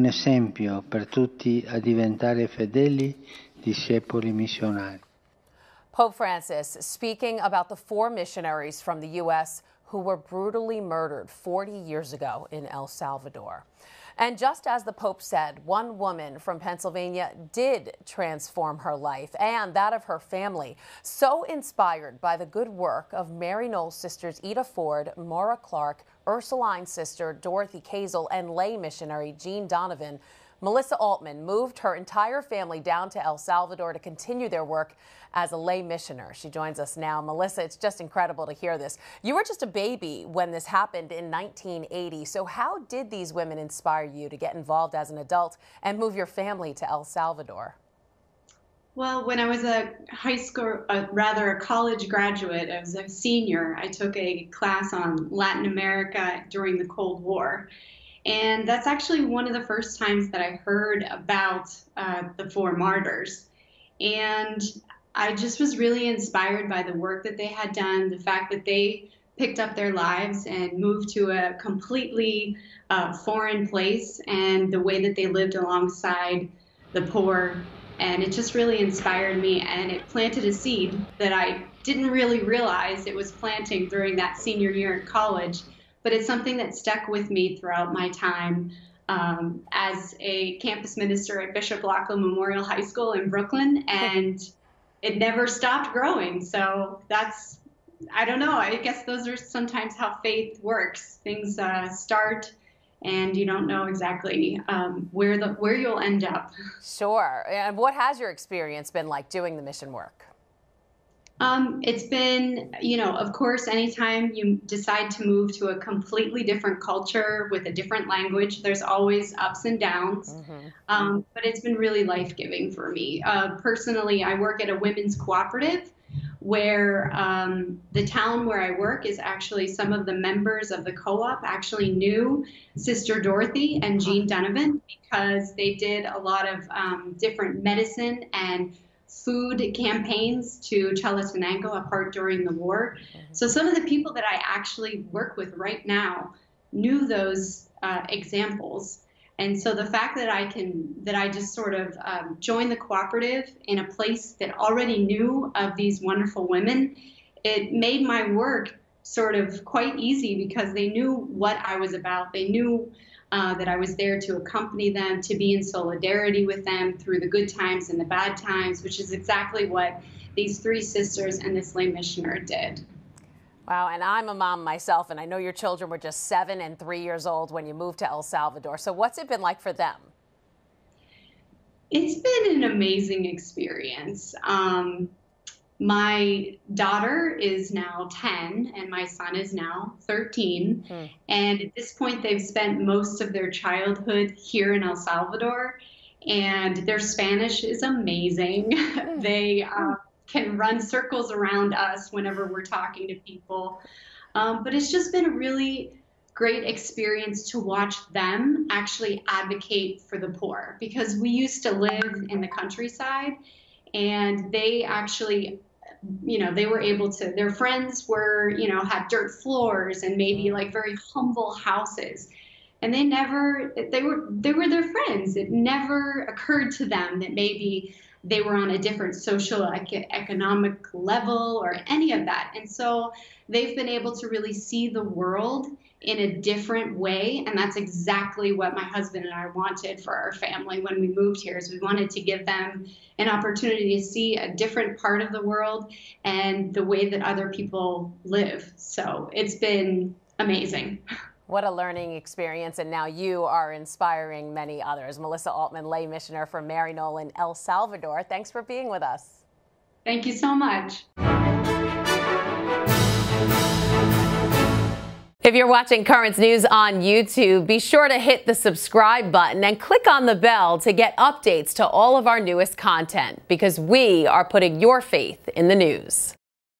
esempio per tutti a diventare fedeli discepoli missionari. Pope Francis speaking about the 4 missionaries from the U.S. who were brutally murdered 40 years ago in El Salvador. And just as the Pope said, one woman from Pennsylvania did transform her life and that of her family. So inspired by the good work of Maryknoll sisters Ida Ford, Maura Clark, Ursuline sister Dorothy Kazel, and lay missionary Jean Donovan, Melissa Altman moved her entire family down to El Salvador to continue their work as a lay missioner. She joins us now. Melissa, it's just incredible to hear this. You were just a baby when this happened in 1980. So how did these women inspire you to get involved as an adult and move your family to El Salvador? Well, when I was a a college graduate, I was a senior, I took a class on Latin America during the Cold War. And that's actually one of the first times that I heard about the 4 martyrs. And I just was really inspired by the work that they had done, the fact that they picked up their lives and moved to a completely foreign place, and the way that they lived alongside the poor. And it just really inspired me, and it planted a seed that I didn't really realize it was planting during that senior year in college. But it's something that stuck with me throughout my time as a campus minister at Bishop Lockwood Memorial High School in Brooklyn, and it never stopped growing. So that's, I don't know, I guess those are sometimes how faith works. Things start and you don't know exactly where you'll end up. Sure. And what has your experience been like doing the mission work? It's been, of course, anytime you decide to move to a completely different culture with a different language, there's always ups and downs. But it's been really life-giving for me. Personally, I work at a women's cooperative where the town where I work is actually, some of the members of the co-op actually knew Sister Dorothy and Jean Donovan, because they did a lot of different medicine and food campaigns to Chalatenango, a part during the war. So some of the people that I actually work with right now knew those examples. And so the fact that I just sort of joined the cooperative in a place that already knew of these wonderful women, it made my work sort of quite easy, because they knew what I was about. They knew that I was there to accompany them, to be in solidarity with them through the good times and the bad times, which is exactly what these 3 sisters and this lay missioner did. Wow, and I'm a mom myself, and I know your children were just 7 and 3 years old when you moved to El Salvador. So what's it been like for them? It's been an amazing experience. My daughter is now 10 and my son is now 13. And at this point, they've spent most of their childhood here in El Salvador, and their Spanish is amazing. They can run circles around us whenever we're talking to people. But it's just been a really great experience to watch them actually advocate for the poor, because we used to live in the countryside, and they actually, they were able to, their friends were, had dirt floors and maybe like very humble houses. And they were their friends. It never occurred to them that maybe they were on a different social economic level or any of that. And so they've been able to really see the world in a different way. And that's exactly what my husband and I wanted for our family when we moved here, is we wanted to give them an opportunity to see a different part of the world and the way that other people live. So it's been amazing. What a learning experience, and now you are inspiring many others. Melissa Altman, lay missioner for Maryknoll in El Salvador. Thanks for being with us. Thank you so much. If you're watching Currents News on YouTube, be sure to hit the subscribe button and click on the bell to get updates to all of our newest content, because we are putting your faith in the news.